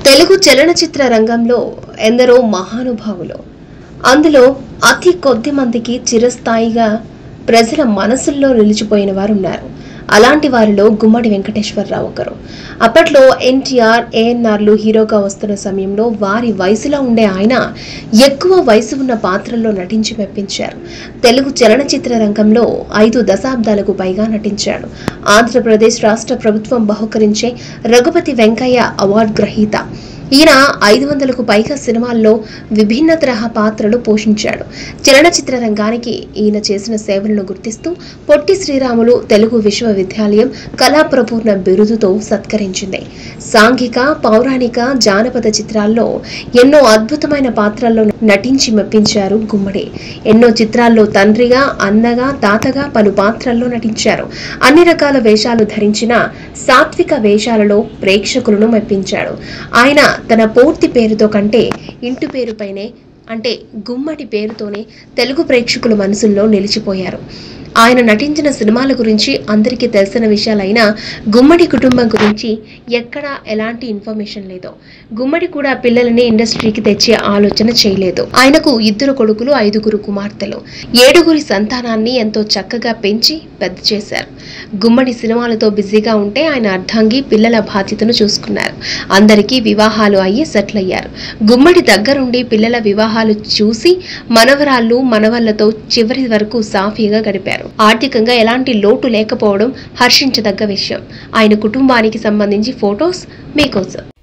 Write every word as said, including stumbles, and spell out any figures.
తెలుగు చలనచిత్ర రంగంలో ఎందరో మహానుభావులు, అందులో అతి కొద్ది మందికి చిరస్థాయిగా ప్రజల మనసుల్లో నిలిచిపోయిన వారు ఉన్నారు. అలాంటి వారిలో గుమ్మడి వెంకటేశ్వరరావు ఒకరు. అప్పట్లో ఎన్టీఆర్, ఏఎన్ఆర్లు హీరోగా వస్తున్న సమయంలో వారి వయసులో ఉండే ఆయన ఎక్కువ వయసు ఉన్న పాత్రల్లో నటించి మెప్పించారు. తెలుగు చలనచిత్ర రంగంలో ఐదు దశాబ్దాలకు పైగా నటించాడు. ఆంధ్రప్రదేశ్ రాష్ట్ర ప్రభుత్వం బహుకరించే రఘుపతి వెంకయ్య అవార్డు గ్రహీత. ఈయన ఐదు వందలకు పైగా సినిమాల్లో విభిన్న తరహా పాత్రలు పోషించాడు. చలనచిత్ర రంగానికి ఈయన చేసిన సేవలను గుర్తిస్తూ పొట్టి శ్రీరాములు తెలుగు విశ్వవిద్యాలయం కళాప్రపూర్ణ బిరుదుతో సత్కరించింది. సాంఘిక, పౌరాణిక, జానపద చిత్రాల్లో ఎన్నో అద్భుతమైన పాత్రల్లో నటించి మెప్పించారు గుమ్మడి. ఎన్నో చిత్రాల్లో తండ్రిగా, అన్నగా, తాతగా పలు పాత్రల్లో నటించారు. అన్ని రకాల వేషాలు ధరించిన సాత్విక వేషాలలో ప్రేక్షకులను మెప్పించాడు. ఆయన తన పూర్తి పేరుతో కంటే ఇంటి పేరుపైనే అంటే గుమ్మడి పేరుతోనే తెలుగు ప్రేక్షకుల మనసుల్లో నిలిచిపోయారు. ఆయన నటించిన సినిమాల గురించి అందరికీ తెలిసిన విషయాలైనా గుమ్మడి కుటుంబం గురించి ఎక్కడా ఎలాంటి ఇన్ఫర్మేషన్ లేదు. గుమ్మడి కూడా పిల్లలని ఇండస్ట్రీకి తెచ్చే ఆలోచన చేయలేదు. ఆయనకు ఇద్దరు కొడుకులు, ఐదుగురు కుమార్తెలు, ఏడుగురి సంతానాన్ని ఎంతో చక్కగా పెంచి పెద్ద చేశారు. గుమ్మడి సినిమాలతో బిజీగా ఉంటే ఆయన అర్ధాంగి పిల్లల బాధ్యతను చూసుకున్నారు. అందరికీ వివాహాలు అయ్యి సెటిల్ అయ్యారు. గుమ్మడి దగ్గరుండి పిల్లల వివాహాలు చూసి మనవరాళ్ళు, మనవళ్లతో చివరి వరకు సాఫీగా గడిపారు. ఆర్థికంగా ఎలాంటి లోటు లేకపోవడం హర్షించదగ్గ విషయం. ఆయన కుటుంబానికి సంబంధించి ఫోటోస్ మీకోసం.